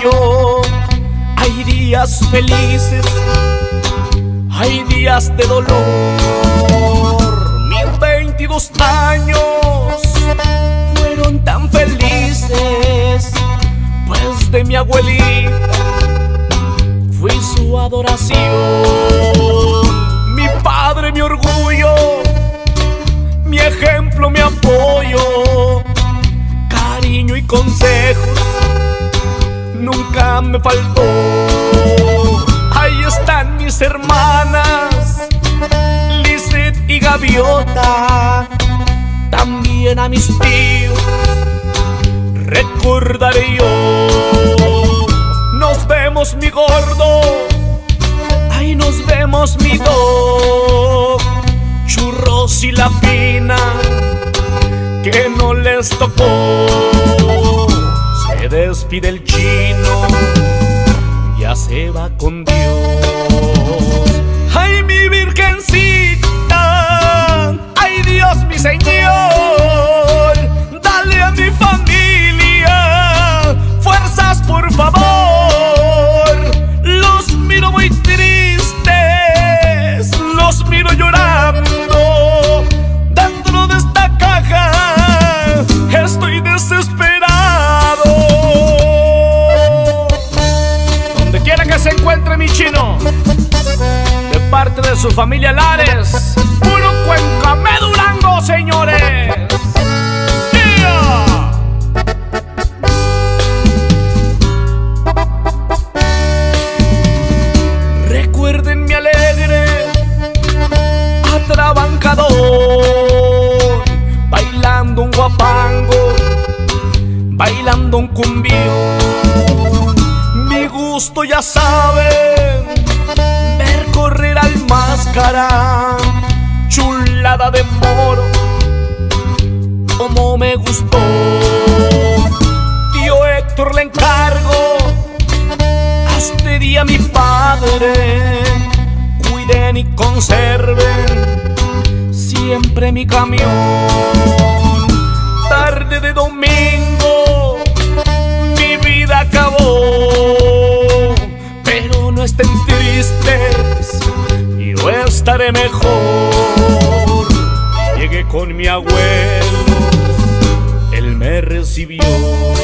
diario. Hay días felices, hay días de dolor. Mis 22 años fueron tan felices, pues de mi abuelita fui su adoración. Mi padre, mi orgullo, mi ejemplo, mi apoyo, cariño y consejos nunca me faltó. Ahí están mis hermanas, Lizeth y Gaviota, también a mis tíos recordaré yo. Nos vemos, mi gordo, ahí nos vemos, mi dog. Churros y la fina que no les tocó. Se despide el chino, ya se va con Dios. Ay, mi virgencita, ay, Dios, mi Señor, dale a mi familia fuerzas, por favor. Los miro muy tristes, los miro llorando. Dentro de esta caja estoy desesperado. Donde quiera que se encuentre mi chino, de parte de su familia Lares, puro Cuencamé, Durango, señores. Recuerden mi alegre atrabancador, bailando un guapango, bailando un cumbión. Mi gusto ya saben, ver correr al Máscara, chulada de moro, como me gustó. Tío Héctor, le encargo a este día, mi padre, cuiden y conserven siempre mi camión. Tarde de domingo mi vida acabó, pero no estén tristes, yo estaré mejor. Llegué con mi abuelo, él me recibió.